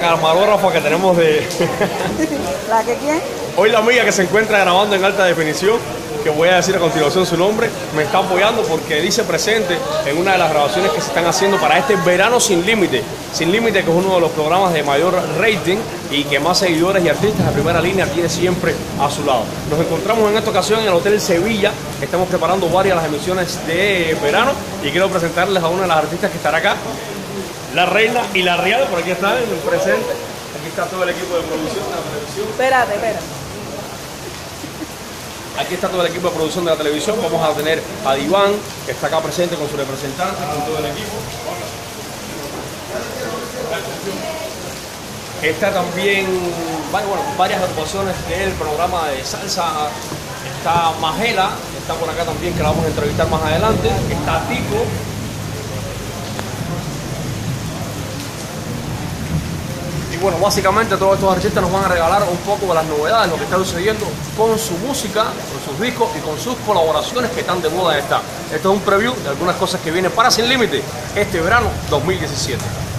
Camarógrafa que tenemos de... ¿La que quién? Hoy la amiga que se encuentra grabando en alta definición, que voy a decir a continuación su nombre, me está apoyando porque dice presente en una de las grabaciones que se están haciendo para este Verano Sin Límite. Sin Límite, que es uno de los programas de mayor rating y que más seguidores y artistas de primera línea tiene siempre a su lado. Nos encontramos en esta ocasión en el Hotel Sevilla. Estamos preparando varias de las emisiones de verano y quiero presentarles a una de las artistas que estará acá. La Reina y la Real, por aquí están en el presente. Aquí está todo el equipo de producción de la televisión. Espérate. Aquí está todo el equipo de producción de la televisión. Vamos a tener a Diván, que está acá presente con su representante, con todo el equipo. Está también, varias agrupaciones del programa de salsa. Está Magela, está por acá también, que la vamos a entrevistar más adelante. Está Tico. Y bueno, básicamente todos estos artistas nos van a regalar un poco de las novedades, lo que está sucediendo con su música, con sus discos y con sus colaboraciones que tan de moda están. Esto es un preview de algunas cosas que vienen para Sin Límite este verano 2017.